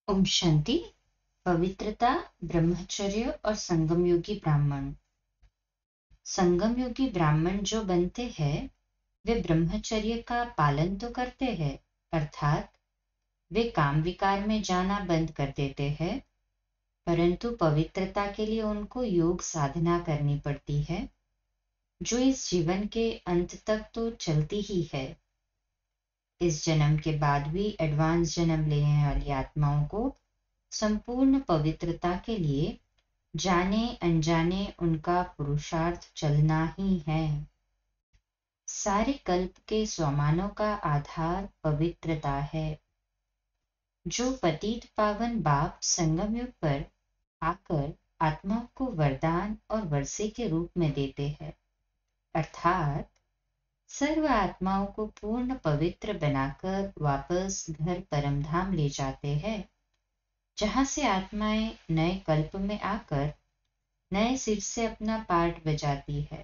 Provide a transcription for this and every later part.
ओम शांति। पवित्रता, ब्रह्मचर्य और संगम योगी ब्राह्मण। संगम योगी ब्राह्मण जो बनते हैं वे ब्रह्मचर्य का पालन तो करते हैं, अर्थात वे काम विकार में जाना बंद कर देते हैं, परंतु पवित्रता के लिए उनको योग साधना करनी पड़ती है, जो इस जीवन के अंत तक तो चलती ही है। इस जन्म के बाद भी एडवांस जन्म लेने वाली आत्माओं को संपूर्ण पवित्रता के लिए जाने अनजाने उनका पुरुषार्थ चलना ही है। सारे कल्प के स्वमानों का आधार पवित्रता है। जो पतित पावन बाप संगम युग पर आकर आत्माओं को वरदान और वर्षे के रूप में देते हैं, अर्थात सर्व आत्माओं को पूर्ण पवित्र बनाकर वापस घर परमधाम ले जाते हैं, जहां से आत्माएं नए कल्प में आकर नए सिर से अपना पार्ट बजाती है।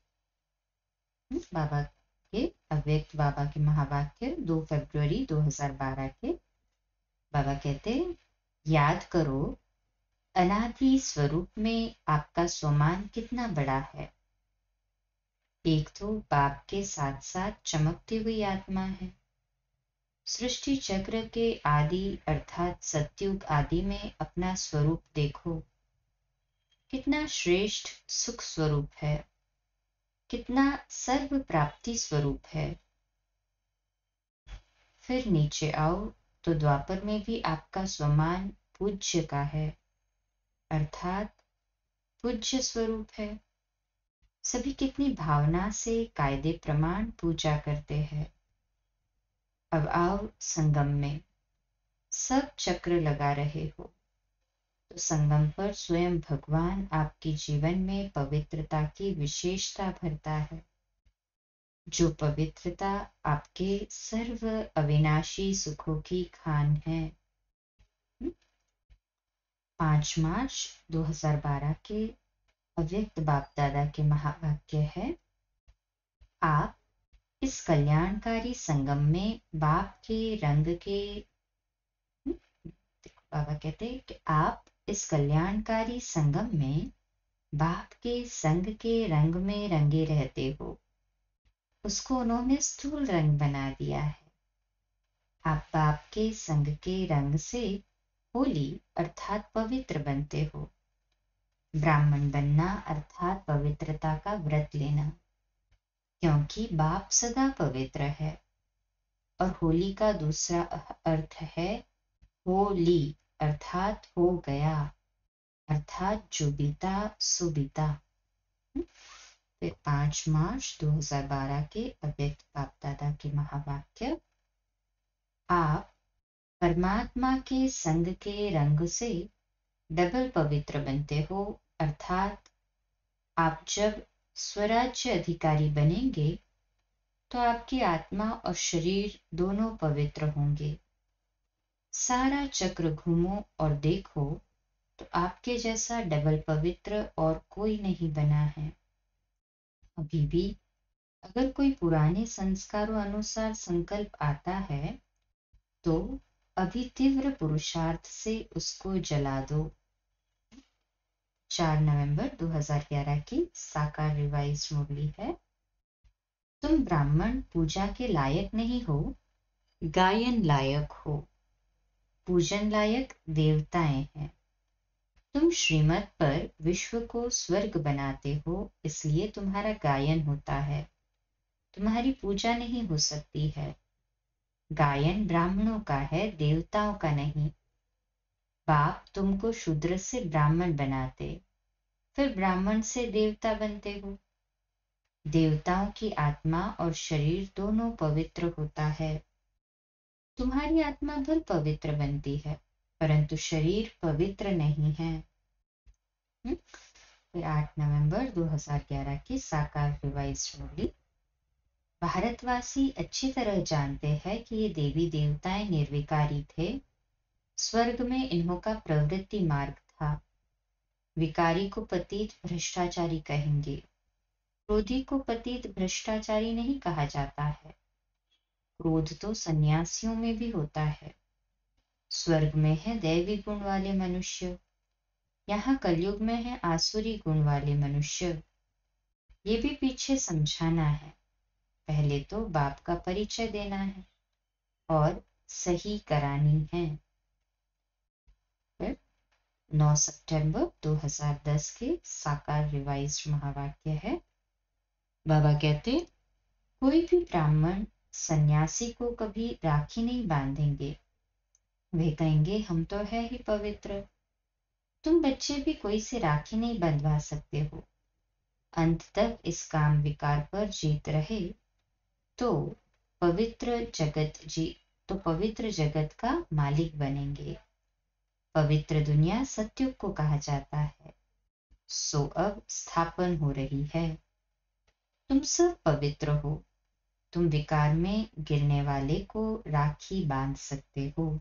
बाबा के अव्यक्त बाबा के महावाक्य 2 फरवरी 2012 के। बाबा कहते, याद करो अनादि स्वरूप में आपका स्वमान कितना बड़ा है। एक तो बाप के साथ साथ चमकती हुई आत्मा है। सृष्टि चक्र के आदि अर्थात सत्युग आदि में अपना स्वरूप देखो, कितना श्रेष्ठ सुख स्वरूप है, कितना सर्व प्राप्ति स्वरूप है। फिर नीचे आओ तो द्वापर में भी आपका स्वमान पूज्य का है, अर्थात पूज्य स्वरूप है। सभी कितनी भावना से कायदे प्रमाण पूजा करते हैं। अब आओ संगम में, सब चक्र लगा रहे हो तो संगम पर स्वयं भगवान आपके जीवन में पवित्रता की विशेषता भरता है। जो पवित्रता आपके सर्व अविनाशी सुखों की खान है। 5 मार्च 2012 के अव्यक्त बाप दादा के महावाक्य है, आप इस कल्याणकारी संगम में बाप के रंग के बाबा कहते हैं कि आप इस कल्याणकारी संगम में बाप के संग के रंग में रंगे रहते हो। उसको उन्होंने स्थूल रंग बना दिया है। आप बाप के संग के रंग से होली अर्थात पवित्र बनते हो। ब्राह्मण बनना अर्थात पवित्रता का व्रत लेना, क्योंकि बाप सदा पवित्र है। और होली का दूसरा अर्थ है होली अर्थात हो गया, अर्थात जो बीता सो बीता। फिर 5 मार्च 2012 के अव्यक्त बाप दादा के महावाक्य, आप परमात्मा के संग के रंग से डबल पवित्र बनते हो, अर्थात आप जब स्वराज्य अधिकारी बनेंगे तो आपकी आत्मा और शरीर दोनों पवित्र होंगे। सारा चक्र घूमो और देखो तो आपके जैसा डबल पवित्र और कोई नहीं बना है। अभी भी अगर कोई पुराने संस्कारों अनुसार संकल्प आता है तो अभी तीव्र पुरुषार्थ से उसको जला दो। 4 नवंबर 2011 की साकार रिवाइज मुरली है, तुम ब्राह्मण पूजा के लायक नहीं हो, गायन लायक हो। पूजन लायक देवताएं हैं। तुम श्रीमत पर विश्व को स्वर्ग बनाते हो, इसलिए तुम्हारा गायन होता है, तुम्हारी पूजा नहीं हो सकती है। गायन ब्राह्मणों का है, देवताओं का नहीं। बाप तुमको शूद्र से ब्राह्मण बनाते, फिर ब्राह्मण से देवता बनते हो। देवताओं की आत्मा और शरीर दोनों पवित्र होता है। तुम्हारी आत्मा भर पवित्र बनती है, परंतु शरीर पवित्र नहीं है। फिर 8 नवंबर 2011 की साकार रिवाइज मुरली, भारतवासी अच्छी तरह जानते हैं कि ये देवी देवताएं निर्विकारी थे। स्वर्ग में इन्हों का प्रवृत्ति मार्ग था। विकारी को पतित भ्रष्टाचारी कहेंगे, क्रोधी को पतित भ्रष्टाचारी नहीं कहा जाता है। क्रोध तो सन्यासियों में भी होता है। स्वर्ग में है दैवी गुण वाले मनुष्य, यहाँ कलयुग में है आसुरी गुण वाले मनुष्य। ये भी पीछे समझाना है, पहले तो बाप का परिचय देना है और सही करानी है। फिर 9 सितंबर 2010 के साकार रिवाइज्ड महावाक्य है। बाबा कहते, कोई भी ब्राह्मण सन्यासी को कभी राखी नहीं बांधेंगे। वे कहेंगे हम तो है ही पवित्र। तुम बच्चे भी कोई से राखी नहीं बंधवा सकते हो। अंत तक इस काम विकार पर जीत रहे तो पवित्र जगत का मालिक बनेंगे। पवित्र दुनिया सत्युग को कहा जाता है, सो अब स्थापन हो रही है। तुम सब पवित्र हो, तुम विकार में गिरने वाले को राखी बांध सकते हो।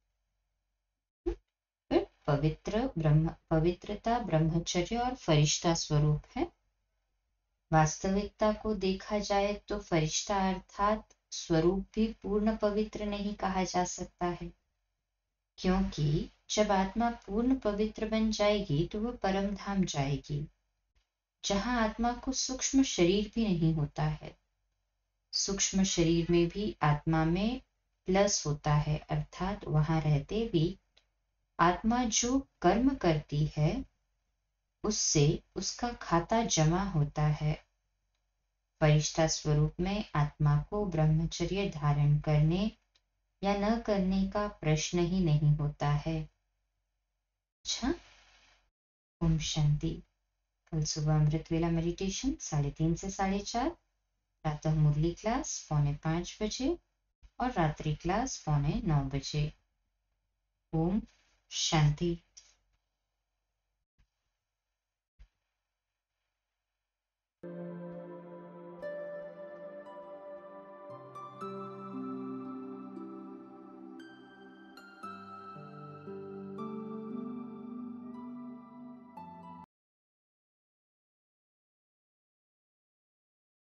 फिर पवित्रता ब्रह्मचर्य और फरिश्ता स्वरूप है। वास्तविकता को देखा जाए तो फरिश्ता अर्थात स्वरूप भी पूर्ण पवित्र नहीं कहा जा सकता है, क्योंकि जब आत्मा पूर्ण पवित्र बन जाएगी तो वह परम धाम जाएगी, जहां आत्मा को सूक्ष्म शरीर भी नहीं होता है। सूक्ष्म शरीर में भी आत्मा में प्लस होता है, अर्थात वहां रहते भी आत्मा जो कर्म करती है उससे उसका खाता जमा होता है। फरिश्ता स्वरूप में आत्मा को ब्रह्मचर्य धारण करने या न करने का प्रश्न ही नहीं होता है। अच्छा, ओम शांति। कल सुबह अमृत वेला मेडिटेशन 3:30 से 4:30, प्रातः मुरली क्लास 4:45 बजे और रात्रि क्लास 8:45 बजे। ओम शांति।